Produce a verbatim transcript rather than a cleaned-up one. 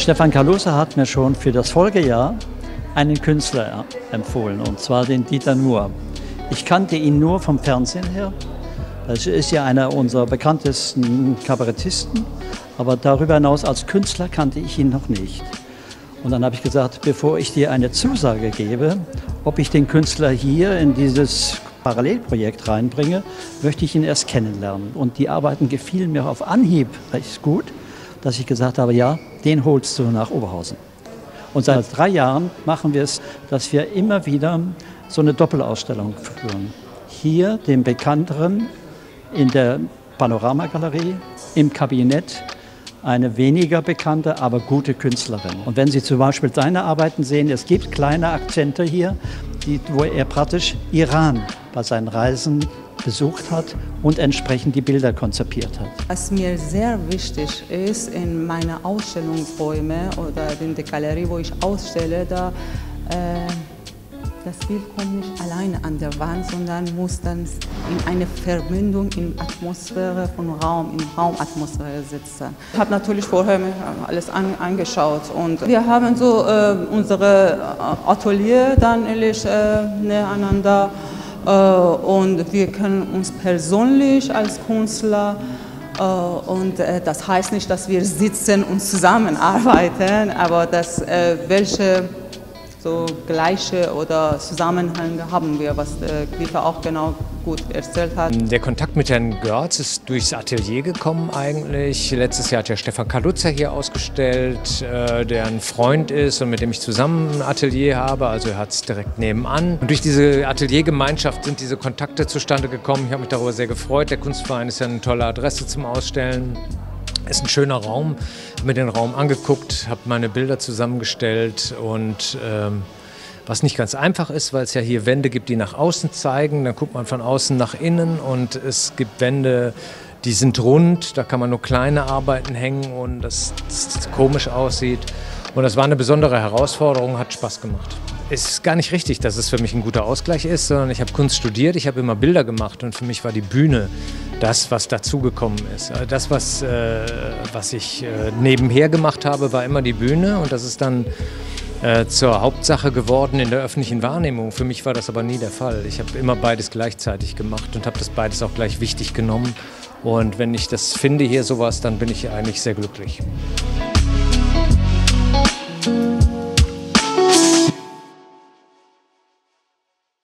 Stefan Kaluza hat mir schon für das Folgejahr einen Künstler empfohlen, und zwar den Dieter Nuhr. Ich kannte ihn nur vom Fernsehen her. Das ist ja einer unserer bekanntesten Kabarettisten, aber darüber hinaus als Künstler kannte ich ihn noch nicht. Und dann habe ich gesagt, bevor ich dir eine Zusage gebe, ob ich den Künstler hier in dieses Parallelprojekt reinbringe, möchte ich ihn erst kennenlernen. Und die Arbeiten gefielen mir auf Anhieb recht gut, dass ich gesagt habe, ja, den holst du nach Oberhausen. Und seit drei Jahren machen wir es, dass wir immer wieder so eine Doppelausstellung führen. Hier den bekannteren in der Panoramagalerie, im Kabinett eine weniger bekannte, aber gute Künstlerin. Und wenn Sie zum Beispiel seine Arbeiten sehen, es gibt kleine Akzente hier, die, wo er praktisch Iran bei seinen Reisen besucht hat und entsprechend die Bilder konzipiert hat. Was mir sehr wichtig ist in meinen Ausstellungsräumen oder in der Galerie, wo ich ausstelle, da, äh, das Bild kommt nicht alleine an der Wand, sondern muss dann in eine Verbindung in Atmosphäre von Raum, in Raumatmosphäre sitzen. Ich habe natürlich vorher mir alles an, angeschaut und wir haben so äh, unsere Atelier dann ehrlich äh, nebeneinander. Und wir können uns persönlich als Künstler, und das heißt nicht, dass wir sitzen und zusammenarbeiten, aber dass welche so gleiche oder Zusammenhänge haben wir, was Griefer auch genau gut erzählt hat. Der Kontakt mit Herrn Görz ist durchs Atelier gekommen eigentlich. Letztes Jahr hat ja Stefan Kaluza hier ausgestellt, äh, der ein Freund ist und mit dem ich zusammen ein Atelier habe, also er hat es direkt nebenan. Und durch diese Ateliergemeinschaft sind diese Kontakte zustande gekommen. Ich habe mich darüber sehr gefreut. Der Kunstverein ist ja eine tolle Adresse zum Ausstellen. Ist ein schöner Raum, habe mir den Raum angeguckt, habe meine Bilder zusammengestellt und ähm, was nicht ganz einfach ist, weil es ja hier Wände gibt, die nach außen zeigen, dann guckt man von außen nach innen und es gibt Wände, die sind rund, da kann man nur kleine Arbeiten hängen und das, das komisch aussieht. Und das war eine besondere Herausforderung, hat Spaß gemacht. Es ist gar nicht richtig, dass es für mich ein guter Ausgleich ist, sondern ich habe Kunst studiert, ich habe immer Bilder gemacht und für mich war die Bühne das, was dazugekommen ist. Das, was, äh, was ich äh, nebenher gemacht habe, war immer die Bühne und das ist dann äh, zur Hauptsache geworden in der öffentlichen Wahrnehmung. Für mich war das aber nie der Fall. Ich habe immer beides gleichzeitig gemacht und habe das beides auch gleich wichtig genommen. Und wenn ich das finde hier sowas, dann bin ich eigentlich sehr glücklich.